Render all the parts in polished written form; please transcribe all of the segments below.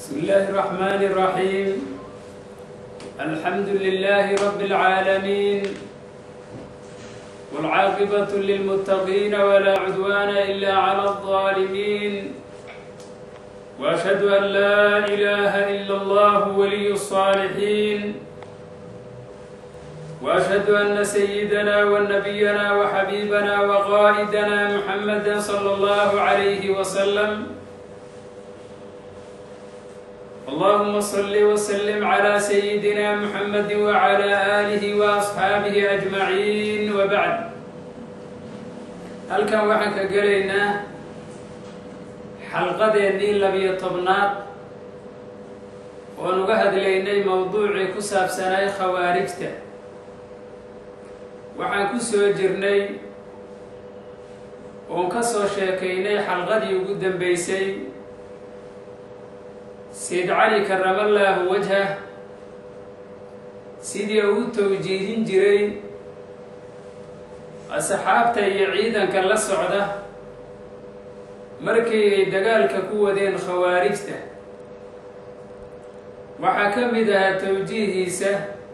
بسم الله الرحمن الرحيم. الحمد لله رب العالمين، والعاقبة للمتقين ولا عدوان إلا على الظالمين، وأشهد أن لا إله إلا الله ولي الصالحين، وأشهد أن سيدنا ونبينا وحبيبنا وقائدنا محمدا صلى الله عليه وسلم. اللهم صل وسلم على سيدنا محمد وعلى آله وأصحابه أجمعين، وبعد. halkan waxaan ka gelaynaa xalqadeennii 12aad oon uga hadlaynay mowduucii ku saabsanay khawaarijta. waxaan ku soo jirnay oon ka soo sheekaynay xalqadii ugu dambaysay سيد علي كرم الله وجهه سيدي uu tawjiihin jiray asxaabta iyo ciidanka la socda markii ay dagaalka ku wadeen khawaarijta. waxaa ka mid ahaa tawjiihiisa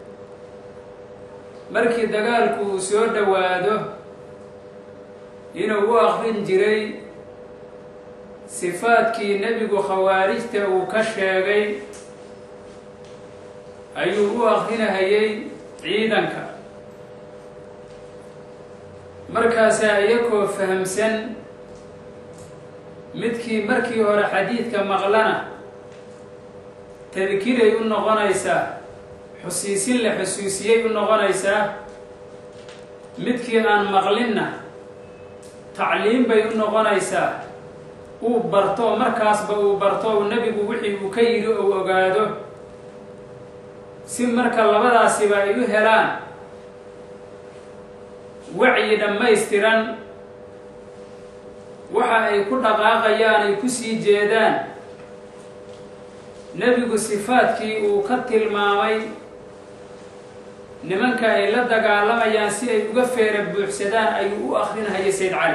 markii dagaalku uu soo dhowaado inuu u akhrin jiray sifaadkii nebigu khawaarijta uu ka sheegay ayuu u akrinahayay ciidanka. markaasaa iyagoo fahamsan midkii markii hore xadiidka maqlana tadkiray u noqonaysaa, xusiisin la xusuusiyey u noqonaysaa, midkii aan maqlinna tacliim bay u noqonaysaa, uu barto markaasba uu barto nebigu wixii uu ka yidhi uu ogaado, si marka labadaasiba ay u helaan wacyi dhammaystiran, waxa ay ku dhaqaaqayaan ay ku sii jeedaan nebigu sifaadkii uu ka tilmaamay nimanka ay la dagaalamayaan si ay uga feera buuxsadaan ayuu u akrinahayay Sayd Cali.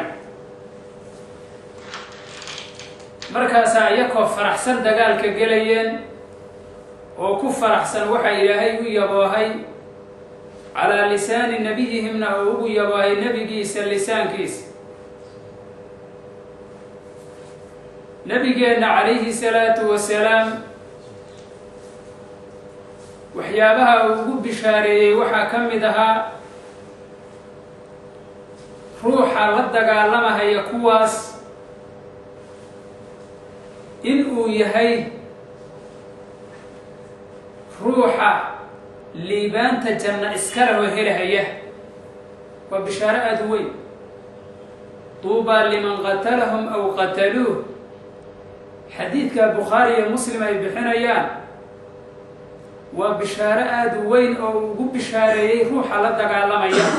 markaasaa iyakoo faraxsan dagaalka gelayeen oo ku faraxsan waxa ilaahay u yaboohay calaa lisaani nebiyihimna oo ugu yaboohay nebigiisa lisaankiisa. nebigeenna calayhi salaatu wasalaam waxyaabaha uu ugu bishaareeyey waxaa ka mid ahaa ruuxa la dagaalamahaya kuwaas in uu yahay ruuxa liibaanta janno iskale oo helahaya. waa bishaaro aada u weyn. tuubaa liman qatalahum aw qataluuh, xadiidka bukhaari iyo muslim ay bixinayaan, waa bishaaro aada u weyn oo ugu bishaareeyey ruuxa la dagaalamaya.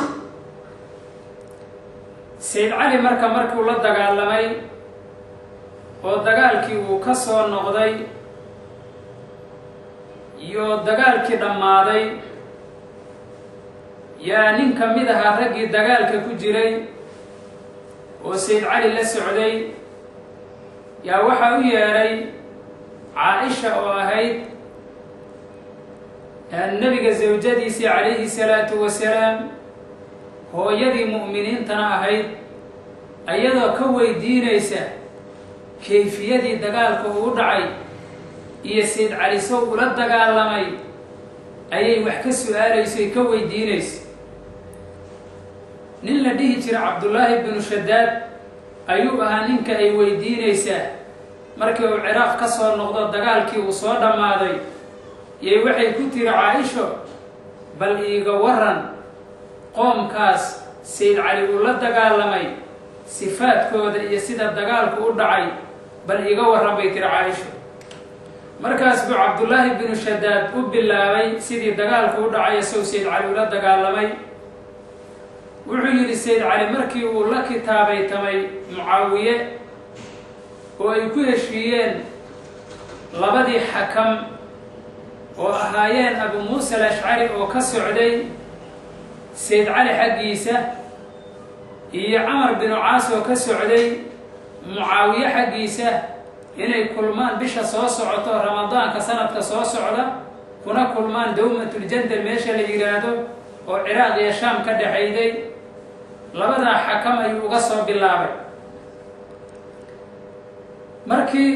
Sayd cali markuu la dagaalamay oo dagaalkii uu ka soo noqday iyo dagaalkii dhammaaday, yaa nin ka mid ahaa raggii dagaalka ku jiray oo Sayd cali la socday yaa waxaa u yeedhay caaisha oo ahayd nebiga zawjadiisii calayhi salaatu wasalaam, hooyadii mu'miniintana ahayd, iyadoo ka weydiinaysa kayfiyadii dagaalka uu dhacay iyo Sayd cali sow ula dagaalamay ayay wax ka su-aalayso ka weydiinaysa. nin la dhihi jira cabdullaahi binu shadaad ayuu ahaa ninka ay weydiinaysaa. markii uu ciraaq ka soo noqdo dagaalkii uu soo dhammaaday yay waxay ku tiri caaisho, bal iiga waran qoomkaas Sayd cali uu la dagaalamay sifaadkooda iyo sida dagaalku u dhacay, bal iiga warran bay tiri caaisho. markaas buu cabdullaahi binu shadaad u bilaabay sidii dagaalku u dhacay sow Sayd cali ula dagaalamay. wuxuu yidhi Sayd cali markii uu la kitaabaytamay mucaawiye oo ay ku heshiiyeen labadii xakam oo ahaayeen abu muusa alashcari oo ka socday Sayd cali xaggiisa iyo camar binu caas oo ka socday mucaawiye xaggiisa inay kulmaan bisha soo socoto ramadaanka sanadka soo socda kuna kulmaan dawmatul jandal meesha la yiraahdo oo Ciraaq iyo Shaam ka dhaxayday labada xakam ayuu uga soo bilaabay markii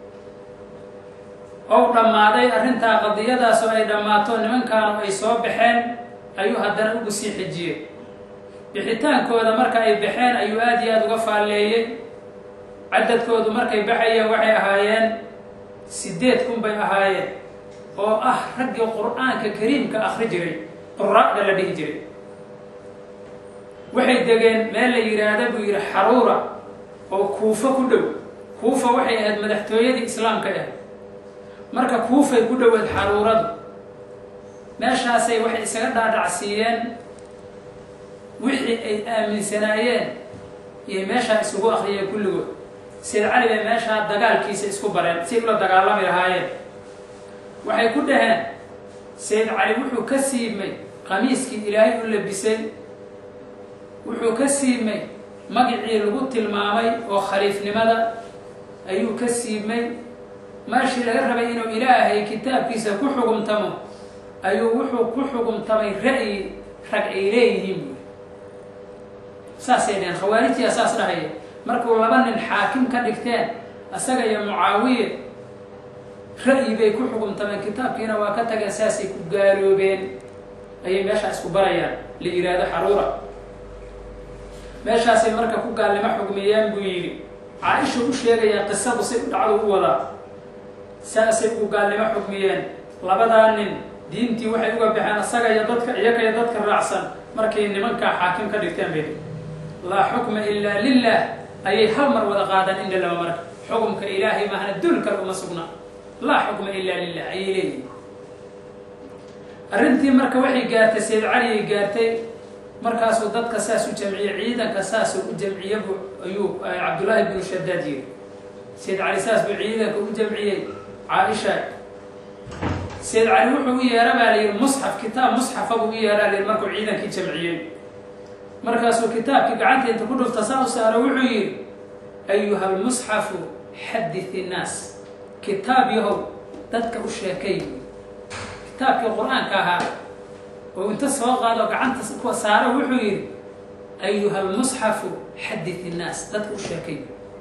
oo dhamaaday arrinta qadiyadaas oo ay dhamaato nimankan ay soo baxeen ayuu haddana ugu sii xijiyay bixitaankooda marka ay baxeen ayuu aad iyo aad uga faaleeyay cadadkoodu markay baxayeen waxay ahaayeen 8,000 bay ahaayeen oo ah raggii quraanka kariimka akhri jiray quraanka la dhihi jiray waxay degeen meel la yiraahdo buu yiri Xaruura oo Kuufa ku dhow Kuufa waxay ahayd madaxtooyadii islaamka ah marka Kuufa ku dhowaad Xaruuradu meeshaasay waxay isaga dhaadhacsiiyeen wixii ay aaminsanaayeen iyo meesha isugu akhriyay kulligood Sayyid Ali bay meesha dagaalkiisa isku bareen si ula dagaalami lahaayeen waxay ku dhaheen Sayyid Ali wuxuu ka siibmay qamiiskii Ilaahay u labisay wuxuu ka siibmay magacii lagu tilmaamay oo khaliifnimada ayuu ka siibmay maashi laga rabay inuu Ilaahay kitaabkiisa ku xukumtamo ayuu wuxuu ku xukumtamay ra'yi rag ay leeyihiin saasayeen khawaarijti asaas dhahay markuu laba nin xaakim ka dhigteen asaga iyo Muawiya ra'yi bay ku xukumtameen kitaabkiina waa ka tagay asaasay ku gaaloobeen ay meesha isku barayaan li yiraahdo Xaruura meeshaasay marka ku gaalnimo xugmiyeen buu yiri Aisha u sheegaya qisadu si u dhacdo u wada saasay ku gaalnimo xugmiyeen labadan nin diintii waxay uga baxeen asaga iyo dadka raacsan markay nimanka xaakim ka dhigteen bay la hukma illa lillah ay hal mar wada qaadan in lama marka xukumka Ilaahay ma hana dulka uma sugna la hukma illa lillah ay leeyahay arrintii marka waxay gaartay Sayyid Ali gaartay markaas oo dadka saas u jamciye ciidanka saas u jamciye ayuu Abdullah ibn Shaddad yiri Sayyid Ali saas buu ciidanka u jamciyay Aisha Sayyid Ali wuxuu yeeray mushaf kitaab mushaf abu yeeray markuu ciidankii jamciyay markaas oo kitaabkii gacanta inta ku dhufta saaro wuxuu yiri ayuha al-mushaf hadith an-nas kitaab yahow dadka u sheekay kitaabkii quraanka ahaa oo inta soo qaado gacanta ku saaro wuxuu yiri ayuha al-mushaf hadith an-nas dadka u sheekay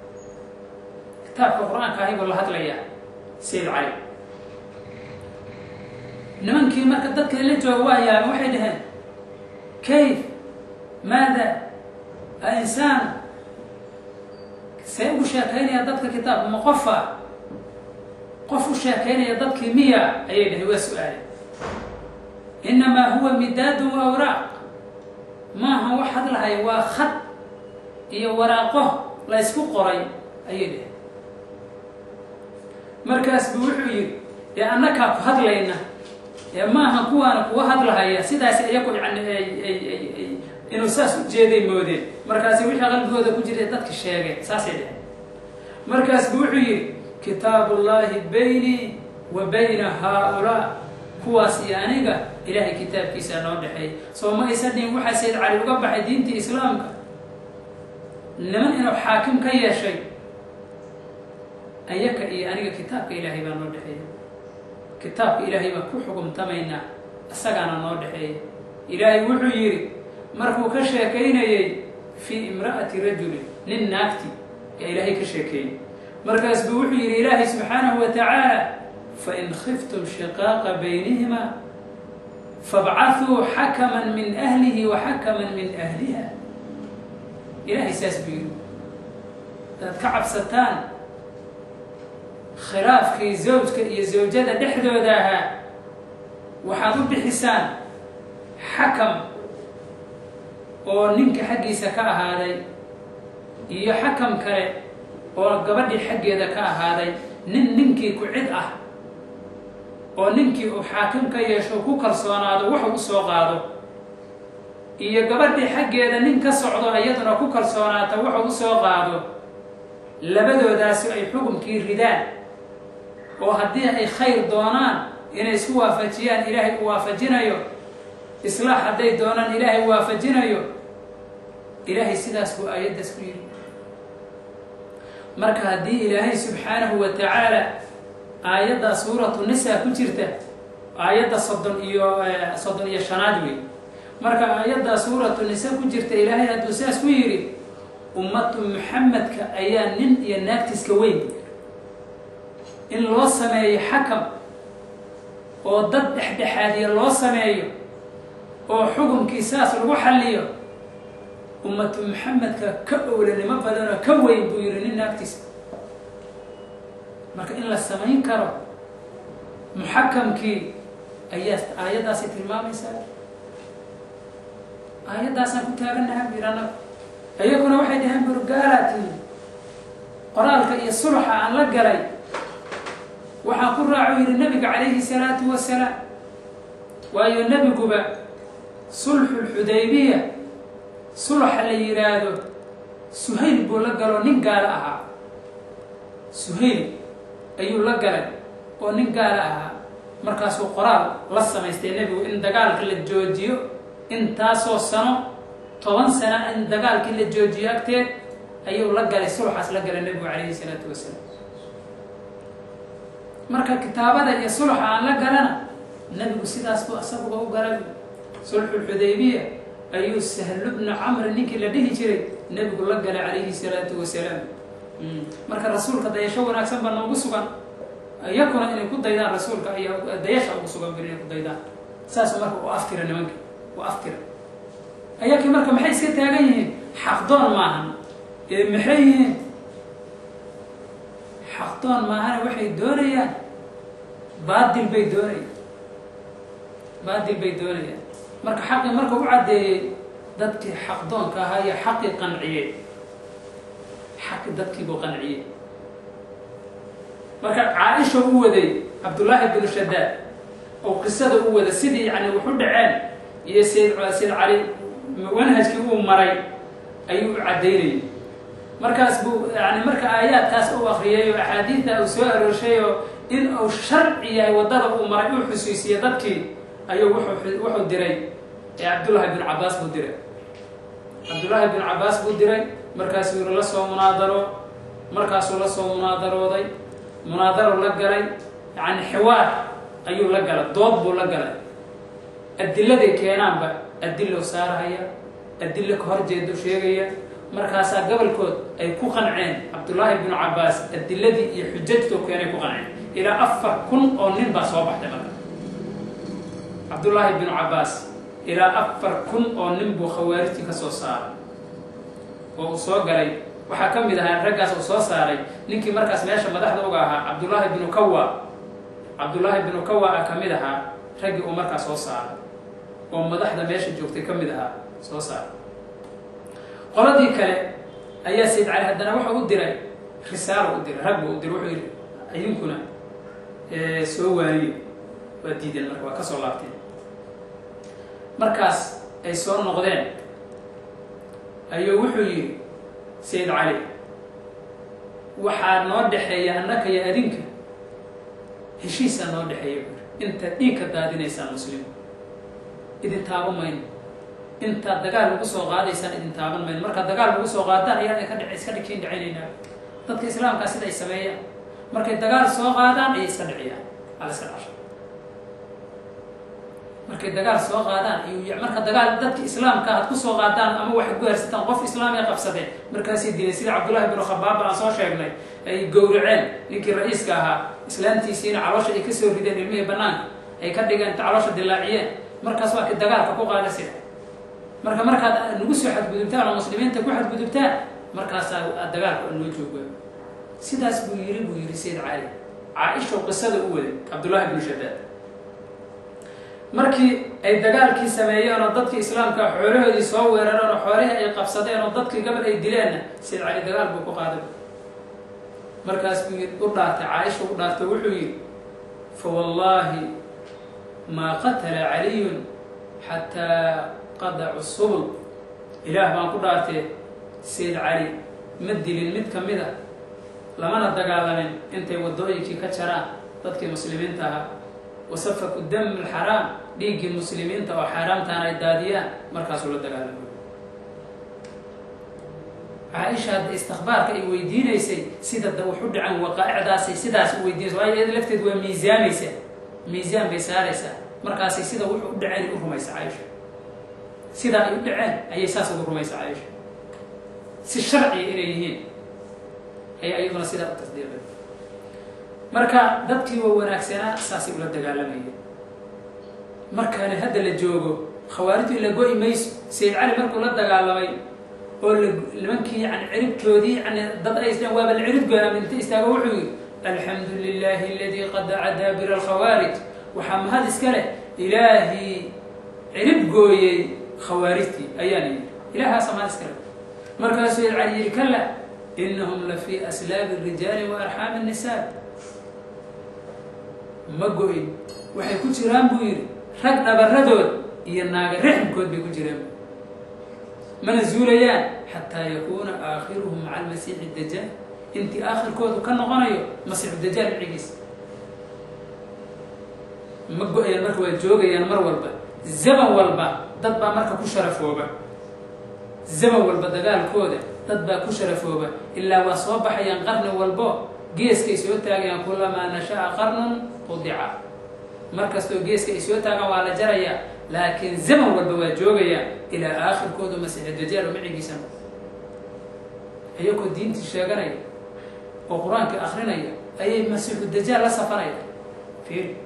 kitaabka quraanka ahaa la hadlaya Sayyid Ali nimankii marka dadka la jooga waayaan waxay dhaheen kayf maada insan سيقول شاكيني ضدك كتاب مقفى قفوا شاكيني ضدك 100 أيه هو سؤال إنما هو مداد وأوراق ما هو حد لها هو خط هي وراقه لا يسكو قري أيه مركز بوحي يا أنك هاد لينا يا ما هو أنا هو هاد لها يا سيدا سيكون عن إنه ساس جيدي مودين مركز وحي قلبه ذا كجري ضدك الشيء ساس يده مركز بوحي كتاب الله بيني وبين هؤلاء هو سيانيغا إلهي كتاب كيسا نودحي سو ما يسدين وحا سيد علي وقبح دينتي إسلامك لمن إنه حاكم كي شيء أيك أنيغا كتاب إلهي با نودحي كتاب إلهي با كو حكم تمينا أساقانا نودحي إلهي وحو يري مركو كشاكيني في امرأة رجل للناكتي يا إلهي كشاكين مركز بوحي إلهي سبحانه وتعالى فإن خفتم شقاق بينهما فابعثوا حكما من أهله وحكما من أهلها إلهي ساسبيل كعب ستان خلاف في زوجك يزوجها دحدو داها وحاضر بحسان حكم وننك حقي سكا هذا iyo حكم kale oo gabadhii xageeda ka ahaaday ninkii ku cid ah oo ninkii uu xaakim ka yeesho ku kalsoonaado wax uu soo qaado iyo gabadhii xageeda nin ka socdo ayaduna ku kalsoonaata wax uu soo qaado labadoodaas ay xukunkii ridaan oo hadii ay khayr doonaan inay isku waafajiyaan ilaahay uu waafajinayo islaax haday doonaan ilaahay uu waafajinayo ilaahay sidaas buu aayadaas ku yiri marka haddii ilaahay subxaanahu wa tacaala aayadda suuratu nisaa ku jirta aayadda soddon iyo shanaad wey marka aayadda suuratu nisa ku jirta ilaahay hadduu saas ku yidhi ummatu muxamedka ayaa nin iyo naagtiiska weyn in loo sameeyo xakam oo dad dhexdhexaadiya loo sameeyo oo xukunkii saas lagu xalliyo ummatu muxamedka ka owlanimo badanoo ka weyn buu yidhi nin naagtiisa marka in la samayn karo muxakamkii ayaa aayaddaasi tilmaamaysaa aayaddaasaan ku taaganaha bir annaga iyaguna waxay dhaheen burgaalaati qoraalka iyo sulxa aan la galay waxaan ku raaco yidhi nabiga calayhi salaatu wasalaam waayo nebiguba sulxulxudaybiya sulxa la yidhaahdo suhayl buu la galo nin gaalo ahaa suhayl ayuu la galay oo nin gaalo ahaa markaasuu qoraal la samaystay nebigu in dagaalka la joojiyo intaasoo sano 10 sano in dagaalkii la joojiyo agteed ayuu la galay sulxaas la galay nebigu calayhi salaatu wasalaam marka kitaabada iyo sulxa aan la galana nebigu sidaas buu asaguba u galay sulxulxudaybiya ayuu Sahl ibn Amr ninkii la dhihi jiray nebigu la galay calayhi salaatu wasalaam marka rasuulka dayasho wanaagsan baa noogu sugan ayakuna inay ku daydaan rasuulka ayaa dayasha ugu sugan inay ku daydaan saas marka u aftira nimanka u aftira ayakii marka maxay iska taagan yihiin xaqdoon maahan maxay yihiin xaqdoon maahan waxay doonayaan baadil bay doonayaan marka xaqi marka u cadeeyay dadkii xaqdoonka ahaa iyo xaqi qanciyay xaqi dadkii buu qanciyay marka Caaisha uu waday Abdullah ibn Shaddad oo qisada uu wada sidii yani wuxuu dhaceen iyo Sayyid Ali manhajkii uu maray ayuu cadeeyay markaas buu yani marka aayaadkaas uu akhriyay oo axaadiithda uu soo arooshay in uu sharciya wadada uu maray uu xusuusiyo dadkii ayuu wuxuu diray Abdullah ibn Abbas buu diray markaas uu la soo munaadarooday munaadaro la galay yani xiwaar ayuu la galay dood buu la galay adiladii keenaanba adilo saaraya adilo ka horjeedo sheegaya markaas gobolkood ay ku qanceen Abdullah ibn Abbas adiladii iyo xujjadu keenay ku qanceen ila 4000 oo nin baa soo baxday marka Abdullah ibn Abbas ila 4000 oo nin buu khawaarijti ka soo saaray oo soo galay waxa kamid ahaa raggaas oo soo saaray ninkii markaas meesha madaxda uga ahaa Abdullah ibn Kawa kamid ahaa ragii oo markaas soo saaray oo madaxda meesha joogtay kamid ahaa soo saaray qoladii kale ayaa Sayyid Ali haddana waxa uu diray risaalo u diray rag uu diray wuxuu yiri ayinkuna soo waariye waa diidan marka waa ka soo laabtay markaas ay soo noqdeen ayuu wuxuu yiri Sayyid Ali waxaa noo dhaxeeya annaka iyo adinka heshiisa noo dhaxeeya inta dhiigka daadinaysaa muslim idin taabamayno inta dagaal lagu soo qaadaysaan idin taaban mayno marka dagaal lagu soo qaadaan ayaa ay ka iska dhicin dhacaynayna dadka islaamka sida ay sameeyaan markay dagaal soo qaadaan ay iska dhiciyaan ala iska dhasho markay dagaal soo qaadaan iyo marka dagaal dadka islaamka aad ku soo qaadaan ama wax ku heersataan qof islaam ay qabsadeen markaas ay sida Abdullah ibn Khabbab aan soo sheegnay ay gowraceen ninkii ra'iiska ahaa islaantiisiina caloosha ay ka soo rideen ilmihi banaanka ay ka dhigeen caloosha dilaaciyeen markaas waa ka dagaalka ku qaadasay marka nagu soo xadgudubtaan oo muslimiinta ku xadgudubtaan markaas dagaalka loo joogo sidaas buu yiri Sayyid Ali Caaisha qisada u waday Abdullah ibn Shaddad markii ay dagaalkii sameeyeen oo dadkii islaamka xoolahoodii soo weerareen oo xoolaha ay qabsadeen oo dadkii gabadh ay dileen Sayyid Ali dagaal buu ku qaaday markaas buu u dhaartay Caaisha u dhaartay wuxuu yiri fa wallahi ma qatala Ali hatta qada'a as-subul ilaah baan ku dhaartay Sayyid Ali ma dilin mid kamida lamana dagaalamin intay wadooyinkii ka jaraan dadkii muslimiinta ahaa وسفك الدم الحرام ديج المسلمين تو حرام تانا داديا مركز ولا دغال عائشة استخبارك أي ويدينيسي سيدا وحد عن وقائع داسي سيداس ويدينيسي وهي لفتت وميزانيسي ميزان بيساريسا مركاسي سيدا وحد عن الرميس عائشة سيدا يحد عن أي أساس الرميس عائشة سي الشرعي إليهين أي أيضا سيدا التصديق مركا دبتي ووناكسنا ساسي ولا دغالميه مركا هذا اللي جوجو خوارجتي اللي قوي ميس سيد علي مركو لا دغالمي oo limankii yani ciribtoodii yani dad ay isla waaba cirib go'aaminta istaago wuxuu alhamdulillahi alladhi qad adabir alkhawarij waxa mahad iskale ilaahi cirib gooyay khawaarijti ayani ilaaha samad iskale markaas soo cali kala innahum la fi aslab alrijal wa arham an-nisa magoy waxay ku jiraan buu yiri rag dabaradood iyo naaga rixmkood bay ku jiraan من الزوليان حتى يكون آخرهم مع المسيح الدجال انت آخر كود كان غنيو مسيح الدجال العجيز مقو يا مركو الجوجا يا مر والبا الزمن والبا ضد مركو كشرف وبا الزمن والبا دقال كوده ضد كشرف وبا الا وصبح ينقرن والبا جيس كيسو تاغي كلما نشاء قرن قضع مركز تو جيس كيسو تاغا ولا جريا لكن زمن والبا جوجا إلى آخر كود مسيح الدجال ومعي جسم أيكو دين تشاغري وقرآن كأخرين أي مسيح الدجال لا سفري في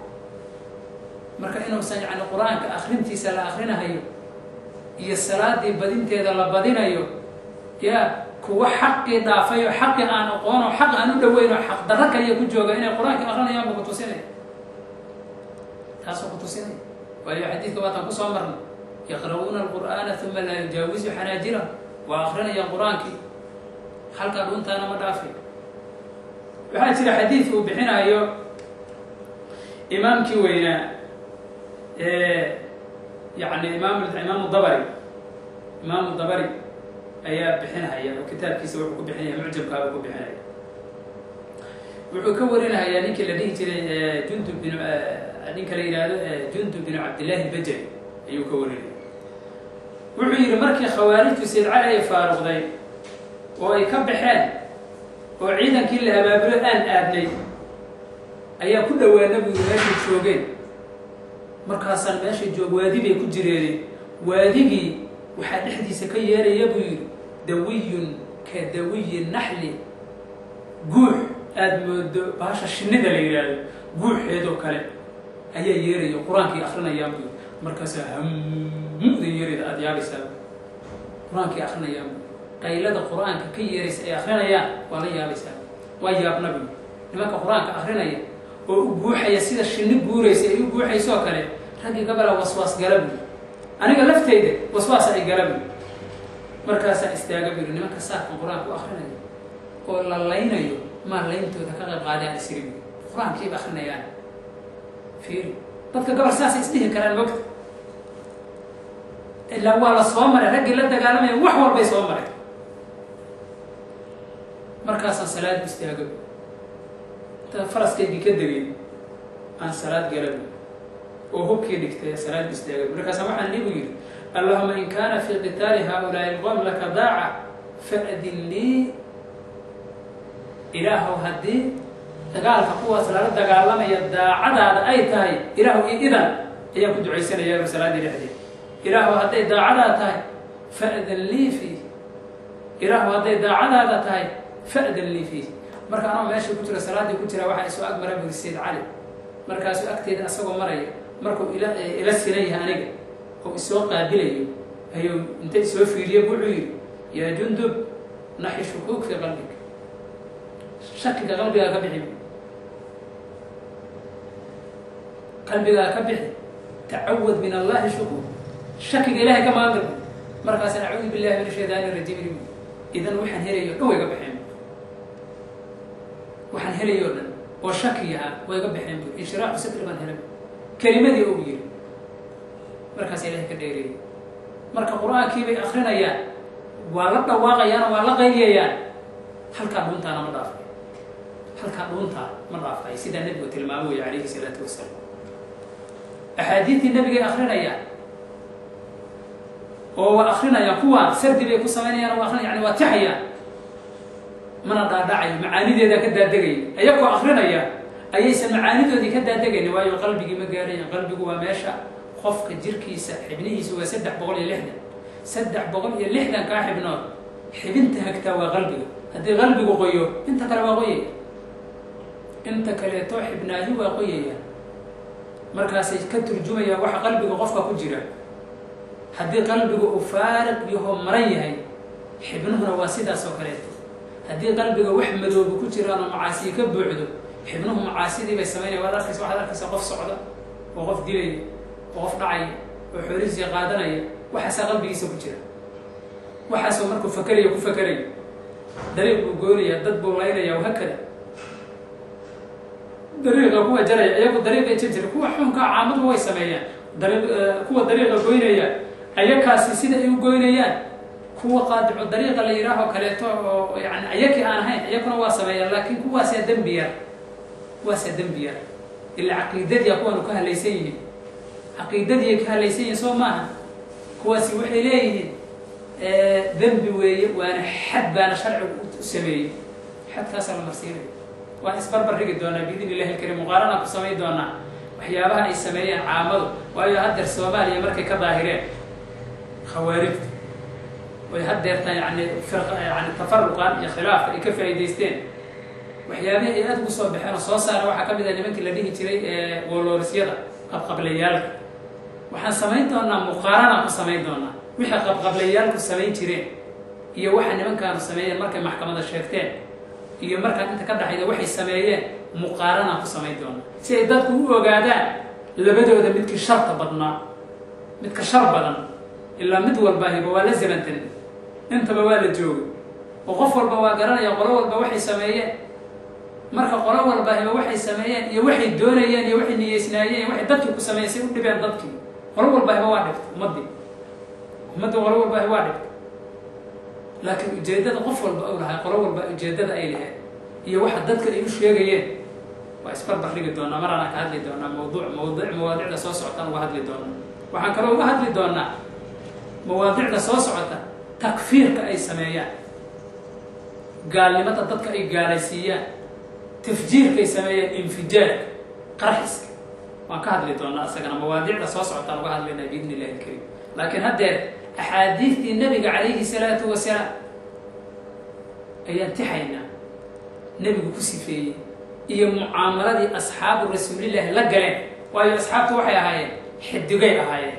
مركا إنه سنع عن القرآن كأخرين تيسال آخرين هيو هي الصلاة دي بدين تيدا لبدين هيو يا كو حقي ضافي حقي أنا قوان وحق أنا دوين وحق درك يكون جوغا إن القرآن كأخرين يوم بقطوسيني تاسو قطوسيني وهي حديث كما تنقص عمرنا يقرؤون القرآن ثم لا يجاوز حناجره وآخرين يا قرآنك حلقة دون تانا مدافع وحاجة حديث بحنا أيو إمام كوينا يعني إمام الضبري أيا بحنا أيا وكتاب كيس وحكو بحنا معجب كابكو بحنا وحكو ورنا أيا نيك الذي جندب بن عبد الله البجلي أيو كورنا وعير مركي خوارج سيد علي فاروقدي وأي كبحان وعيدا كلها بابل الآن آدني أي كل وانبي ماشي شوقين مركاسا ماشي جوق وادي بي كجريري وادي وحد حديث كياري يبوي دوي كدوي النحل جوح آدم باشا الشندة اللي يراد جوح هيدو كلام أي يري القرآن كي أخرنا يامي مركاسا مؤذي يريد أديابي سبب قرآن كي أخرنا يامي قيلة القرآن كي يريس أي أخرنا يا ولا يابي سبب وياب نبي لما كقرآن كأخرنا يا وبوحي يسيد الشنب بوريس أي بوحي سوا كله رجع قبل وسواس قلبي أنا قلفت يده وسواس أي قلبي مركاسا استيقظ لما كساق القرآن كأخرنا يا قول الله ينيو ما لينتو تكغب غادي على السرير القرآن كيف أخرنا يعني فيري dadka gabar saas isdihi karaan waqti illa wala soomar rag la dagaalamay wax walba soo maray markaas salaad istaago ta faraskaygi ka dagay aan salaad galay oo hubkii dhigtay salaad istaago markaas waxaan nigu yiri allahumma in kana fi qitali haula al-qawm laka da'a fa'adin li ilaha hadi dagaalka kuwaas la dagaalamaya daacadaada ay tahay ilaahu idan ayaa ku duceysanaya salaadii dhexdeed ilaahu haday daacadaada tahay fa'dan li fi ilaahu haday daacadaada tahay fa'dan li fi marka anoo meesha ku jira salaadii ku jira waxa isoo agmara buu Sayyid Ali markaas agteeda asagoo maraya markuu ila sinayha aniga oo isoo qaadilayo ayuu inta isoo fiiriyo buu yiri ya jundub nahi shukuk fi qalbik shaki qalbiga ka bixi قلبي كبح تعوذ من الله شكور شك إله كما أنقل مركز أعوذ بالله من الشيطان الرجيم إذا وحن هريو هو يقبحين وحن هريو وشكيها ويقبحين انشراح ستر من هرم كلمة دي أويل مركز إله كديري مركز قرآن كيف أخرنا يا ولا واقع يا ولا غير يا هل كان أنا مضاف هل كان مضاف سيدنا النبي المعوي عليه الصلاة والسلام أحاديث النبي آخرنا يا oo akhrinayaa kuwa sardi bay ku sameynayaan oo akhrin yani waa taxayaan mana dhaadhacay macaanideeda ka daadegay ayagoo akhrinaya ayaysan macaanidoodii ka daadegaynin waayo qalbigii ma gaarayaan qalbigu waa meesha qofka jirkiisa xibnihiisa waa 360 kaa xibnood xibinta hagtaa waa qalbiga haddii qalbigu qoyo inta kale waa qoyaya inta kaleeto xibnaahi waa qoyaya markaasay ka turjumayaan waxa qalbiga qofka ku jira haddii qalbigu uu faariq yaho maran yahay xibnuhuna waa sidaas oo kaleeto haddii qalbiga wax madooba ku jiraan oo macaasi ka buuxdo xibnuhu macaasidii bay sameynaya waxaad arkaysa qof socda oo qof dilaya oo qof dhacaya oo xoolihiisa qaadanaya waxaasaa qalbigiisa ku jira waxaasoo markuu fakeraya ku fakeraya dariiq buu goynaya dad buu laynaya wahakada dariiqa kuwa jaraya iyagu dariiqay jir kuwa xunka caamadu way sameeyaan kuwa dariiqa goynaya ayakaasi sida ay u goynayaan kuwa qaadicu dariiqa la yidhaaho kaleeto oo yani ayakii aan ahayn iyakuna waa sameeyaan laakiin kuwaasaa dembi yar ilaa caqiidadii kuwanu ka halaysan yihiin caqiidadii ka halaysan yihiin soo maaha kuwaasi waxay leeyihiin dembi weeye waana xad baana sharcigu u sameeyey xadkaasaa la marsiinaya waan isbarbar dhigi doonaa biidn illahi alkariim muqaaranaan ku samayn doonaa waxyaabaha ay sameeyeen caamadu waayo haddeer soomaaliya markay ka daahireen khawaarijta way haddeertaan yani tafaruqan iyo khilaafka ay ka faa'iidaysteen waxyaabihii ay aad ugu soo baxeen oo soo saara waxaa ka mid ah nimankii la dhihi jiray wolorisyada qabqablayaalka waxaan samayn doonaa muqaaranaan ku samayn doonaa wixii qabqablayaalku samayn jireen iyo waxa nimankaanu sameeyeen markay maxkamada sheegteen iyo markaan inta ka dhaxayda waxay sameeyeen muqaaranaan ku samayn doonaa si ay dadku u ogaadaan labadooda midkii sharta badnaa midka shar badan ilaa mid walbaahiba waa la zamantan intaba waa la jooga oo qof walba waa garanaya qolo walba waxay sameeyeen marka qolo walbaahiba waxay sameeyeen iyo waxay doonayeen iyo waxay niyeysnaayeen waxay dadkii ku sameeyeen si u dhibeen dadkii qolo walbaahiba waa dhigtay ummadda qolo walbaahiba waa dhigtay laakiin ujeeddada qof walba u lahaa qolo walba ujeeddada ay lahayd iyo waxa dadka ay u sheegayeen waa isbarbar dhigi doonaa marana ka hadli doonaa mawaadicda soo socotaan uga hadli doonaa waxaan kaloo uga hadli doonaa mawaadicda soo socota takfiirka ay sameeyaan gaalnimada dadka ay gaalaysiiyaan tafjiirka ay sameeyaan infijaarka qarxiska waan ka hadli doonaa isagana mawaadicda soo socotaan uga hadlaynaa biidn illahi alkariim laakiin haddeer axaadiistii nabiga calayhi salaatu wasalaam ayaan tixaynaa nebigu ku sifeeyey iyo mucaamaladii asxaabu rasuulillaahi la galeen waayo asxaabtu waxay ahaayeen xidigay ahaayeen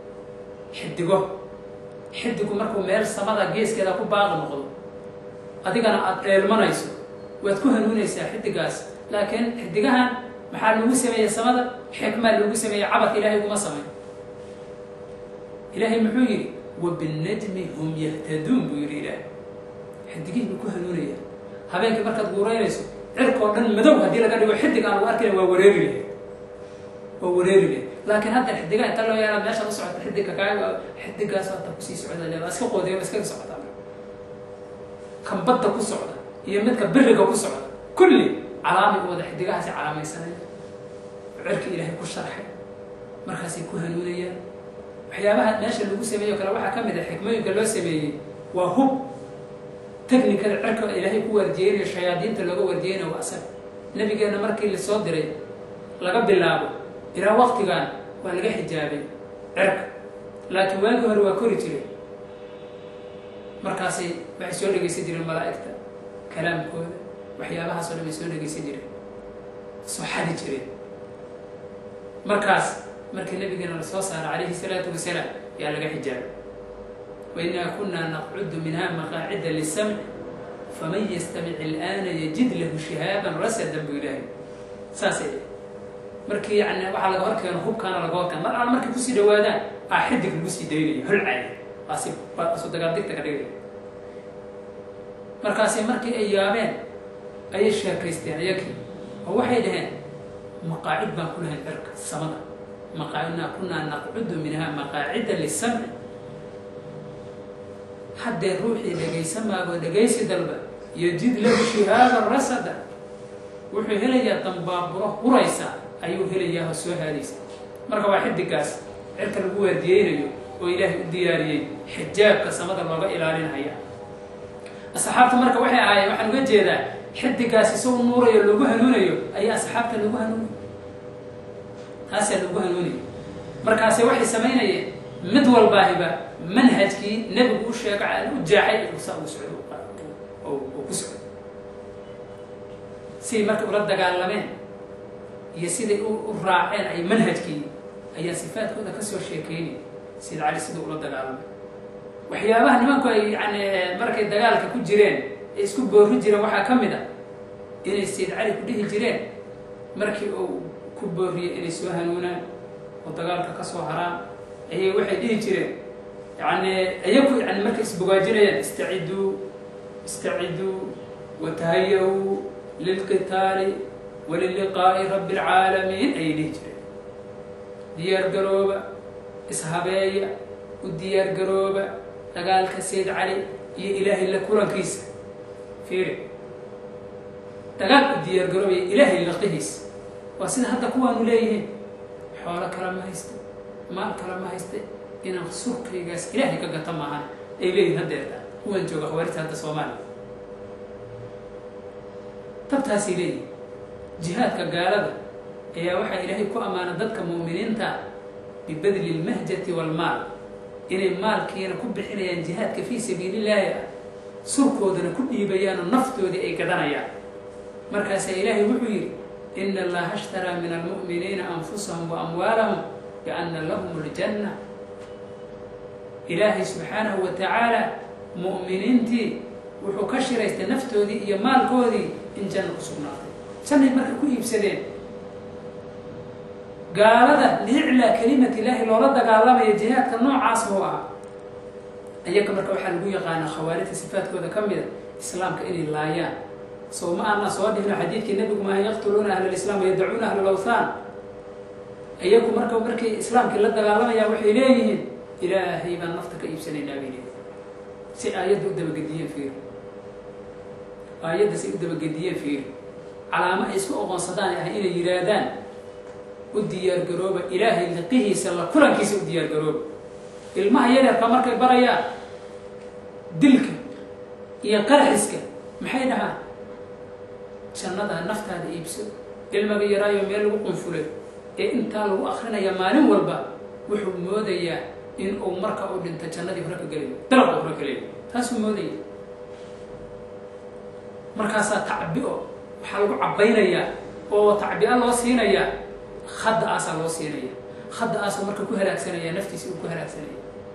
xidigu markuu meel samada geeskeeda ku baaqi noqdo adigana aada dheelmanayso waad ku hanuunaysaa xidigaas laakiin xidigahan maxaa lagu sameeyey samada xikmaa lagu sameeyey cabad ilaahay kuma samayn ilaahay muxuu yidhi wabinajmi hum yahtaduun buu yidhi ilaahay xidigihii buu ku hanuunaya habeenkii markaad guuraynayso cirkoo dhan madow haddii laga dhigo xidig aan lagu arkayna waa wareeri leh laakiin hadda xidigaa inta loo yeelaa meeshaad u socota xidigka kaaga xidigaas hadda kusii socda leeda iska qoodaya iskaga socotaa kan badda ku socda iyo midka beriga ku socda kulli calaamay u wada xidigahaasi calaamaysanaya cirka ilaahay ku sharxay markaasay ku hanuunayaan waxyaabaha meesha lagu sameeyo kale waxaa ka mid ah xikmooyinka loo sameeyey waa hub technicada cirka ilaahay ku wardiyeynaya shayaadiinta looga wardiyeynayo waa asaga nabigeena markii la soo diray laga bilaabo ilaa waqtigan waa laga xijaabay cirka laakiin waagii hore waa kori jiray markaasay waxay soo dhegaysan jireen malaa'igta kalaamkooda waxyaabahaasoo dhan bay soo dhegaysan jireen soo xadi jireen markaas markii nabigeena la soo saara calayhi salaatu wasalaam yaa laga xijaabay wainaa kunaa naqcudu minha maqaacida lisamc faman yastamic ilaana yajid lahu shihaaban rasadan buu ilaahay saasay markii yani waxaa laga hor keeno hubkaana laga hor keeno mar aan markay kusii dhawaadaan xidig lagu sii daynayo holcaaya asu dagaaldigta ka dhigaya markaasay markii ay yaabeen ayay sheekaysteen iyakii oo waxay dhaheen maqaacid baan ku lahayn cirka samada maqaacidnaa kunaa naqcudu minha maqaacida lisamci haddee ruuxii dhegaysan maago dhegaysi dalba yajid lahu shihaaban rasada wuxuu helayaa dambaaburo huraysa ayuu helayaa oo soo haadaysa marka waa xidigaas cirka lagu waardiyeynayo وإلهي الدياري حجاب كسمد الله إلى لنهاية أصحابته مركب وحي آية وحن وجه ذا حد كاسسو النور يلقوها نونيو أي أصحابته يلقوها نوني هاسا يلقوها نوني مركاسي وحي سمينا مدول باهبة منهجكي نبقو الشيك على الجاحي وصعب سعود أو كسعود سي مركب رد قال لمن يسيدي الراعين أي منهجكي أي صفات كذا كسر شيكيني سيد علي سيد ولد قال وحيابها نمانكو يعني مركب دقالك كل جيرين اسكو بورو جيران waxaa kamida inay Sayyid Ali ku dhihi jireen markii uu ku booriyay inay soo hanuunaan oo dagaalka ka soo haraan ay waxay dhihi jireen ayagu markay isbogaajinayaan istacidu wa tahayyu lilqital wa lilliqa'i rabbil alamin ay dhihi jireen diyaar garooba ishabeeya u diyaar garooba dagaalka Sayyid Ali iyo Ilaahay la kulankiisa فيري تقال الديار قروي إلهي لقيس وسيد حتى كوانو ليه حوالة كلام ما يستي مال كلام ما يستي إن سوق يجاس إلهي كقطع معنا إلهي هديرتا هو أنتو قوارت هذا صومالي تبتاسي ليه جهاد كقالة هي وحى إلهي كو أمانة ضدك مؤمنين تا ببذل المهجة والمال إن المال كينا كب حين جهاد في سبيل الله سركودنا كل بيان النفط ودي أي كذانيا مركز إلهي وحير إن الله اشترى من المؤمنين أنفسهم وأموالهم بأن لهم الجنة إلهي سبحانه وتعالى مؤمنين تي وحكشر يستنفط ودي إيا مال كودي إن جنة قصرنا سنة مركز كل يبسدين قال هذا لعلى كلمة الله لو رد قال الله يجهات كالنوع عاصمها أيك مركب حال بويا قانا خوارث صفات كذا كمية إسلام كإني لايان سو ما أنا صوادي هنا حديث كنبي ما يقتلون أهل الإسلام ويدعون أهل الأوثان أيك مركب إسلام كلا دعالنا يا وحي ليه إلهي من نفتك يبسني نبيني سي آيات قدام جدية فيه آيات سي قدام جدية فيه على ما اسمه غصدان يعني يرادان وديار قروبة إلهي لقيه سلا كل كيس وديار قروبة الماء يلعب كمركب بريا دلك يقرحسك محيدها شنده النفط هذا يبسو الماء يرى يوم يلقوا قنفله أنت لو آخرنا يا مالين والبا وحمود يا إن أمرك أو أنت شنده فرق قليل تلقوا فرق قليل تاسو مودي مركزات تعبئه وحلو عبينا يا أو تعبئة الله سينا يا خد أصل الله سينا يا خد أصل مركب كهرة سنة يا نفتي سوق كهرة سنة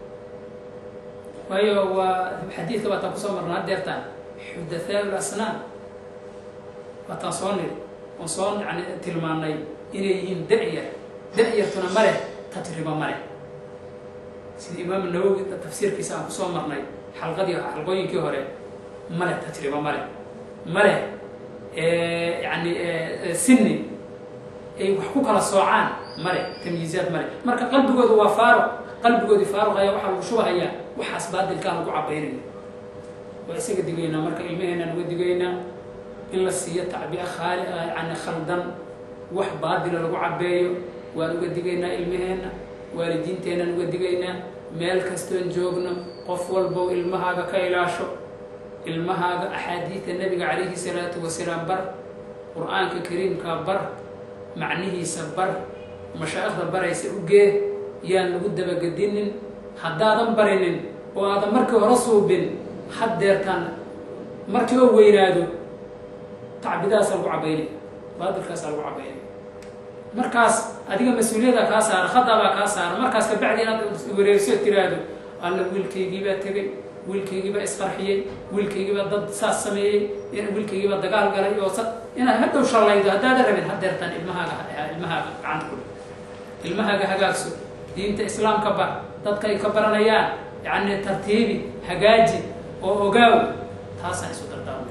وهي حديث كما تقصون مرنا ديرتان حدثاء الأسنان وتصوني وصون يعني تلماني إليهم دعية تنمره تتربى مره سيد الإمام النووي تفسير كيسا قصون مرنا حلقين كهرة مره تتربى مره يعني سني أي وحكوك على الصوعان مره تمييزات مركا قلبكود waa faaro qalbigoodi faarqaya waxa lagu shubahaya waxaas baadilka lagu cabeeyay waa isaga digayna marka ilmaheena uga digayna in la siiyo tacbiya khaaliqa aan khaldan wax baadil lagu cabeeyo waa uga digayna ilmaheena waalidiinteena uga digayna meel kasto joogno qof walba ilmahaaga ka ilaasho ilmahaaga ahadiita nabiga kaleeyhi salaatu wasalaam bar quraanka kariimka bar macnihi sabar مشايخ بريس وجه يان لقد بجدين حدادم برينين وهذا مركب رسول بن حد يرتان مركب وينادو تعبدا سلوا عبيني بعد الكاس سلوا عبيني مركز أديك مسؤولية كاسار خطأ كاسار مركز كبعدين وريسيت ترادو على ويلكي جيبه تجي ويلكي جيبه إسقاحية ويلكي جيبه ضد ساس سمية ويلكي جيبه دجال قليل وسط أنا هذا وش الله إذا هذا ربنا حد يرتان المها عند كل المهاجة هجاكسو دينت إسلام كبر تدقي كبرنا يا يعني ترتيبي هجاجي أو جاو تاسع سودر داون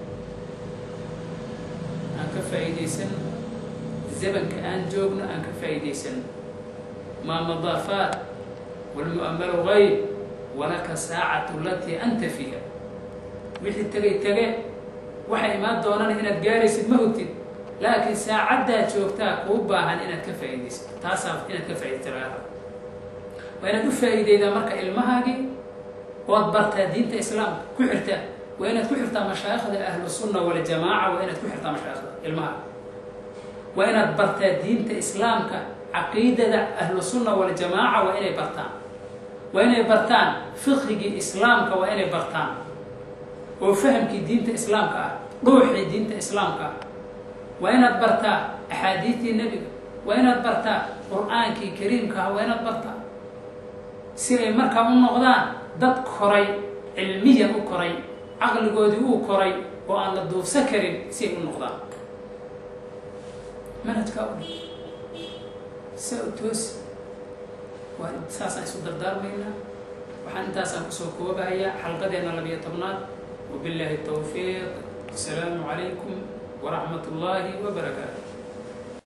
أنك فايدة سن زبن كأن جوبنا أنك فايدة سن ما مضافات والمؤمل غيب ولك ساعة التي أنت فيها وحي تجي وحي ما دوننا هنا تجارس الموت لكن ساعدها شوفتها قوبها إنها كفايدة تاسع إنها كفايدة تراها وإن تفايدة إذا مرك المهاجي وأدبرت دين الإسلام كحرته وإن كحرت مشايخ أهل السنة والجماعة وإن كحرت مشايخ المهاجي وإن أدبرت دين الإسلام كعقيدة أهل السنة والجماعة وإن برتان وإن برتان فقه الإسلام وإن برتان وفهم كي دين الإسلام روحي دين الإسلام وإن أدبرت أحاديث النبي وإن أدبرت قرآن كي كريم وإن أدبرت سيري مركا النقدان ضد كوري علميا وكوري عقل قودي وكوري وأن الضوف سكري سير النقدان من تكاولي سأتوس وأساسا يسود الدار منا وحن تاسا كسوكو بهيا حلقة دينا لبيا طبنات وبالله التوفيق. السلام عليكم ورحمة الله وبركاته.